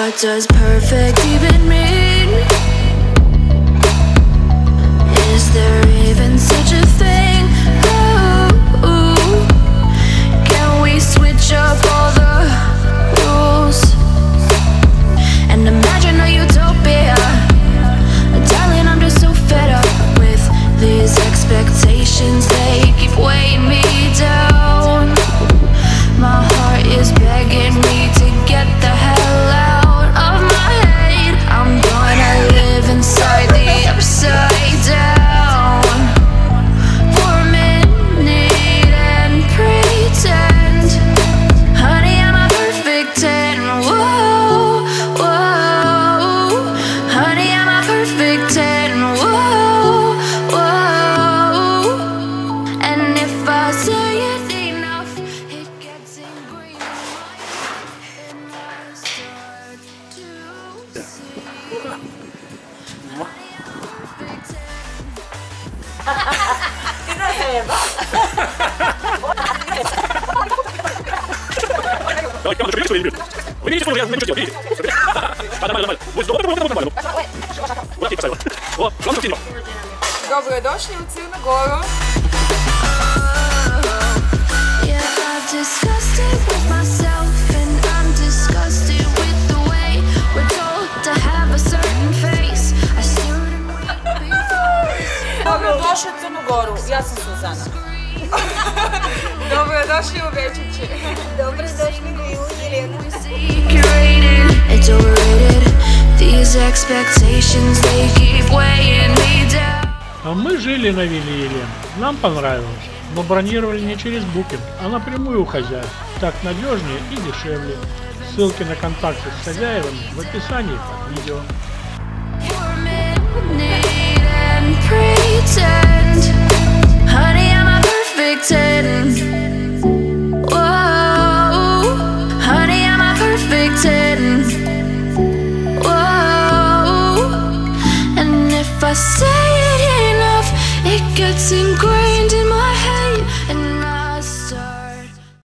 What does perfect even mean? Is there even such a thing? Ooh, can we switch up all the rules and imagine a utopia? Darling, I'm just so fed up with these expectations. They keep weighing me down. My heart is begging me to get the hell out of my head. I'm gonna live inside the upside down for a minute and pretend, honey, I'm a perfect 10. Whoa, whoa, honey, I'm a perfect 10. Whoa, whoa, and if I say it enough, it gets ingrained in my start to see. Давай, команда, что видишь? Вы видите, что я ничего делаю, видите? Нормально. Вот нормально. Вот я поставил. Вот, главное, что Dobrodošli u Crnu Goru. Yeah, I've disgusted with myself and I'm disgusted with the way we're told to have a certain face. A certain way before. Dobrodošli u Crnu Goru. Ja sam Suzana. Dobrodošli u Večiće. Dobrodošli u Jelenu. It's overrated. These expectations, they keep weighing me down. А мы жили на вилле Елен. Нам понравилось. Но бронировали не через букинг, а напрямую у хозяев. Так надежнее и дешевле. Ссылки на контакты с хозяевами в описании под видео. For a minute.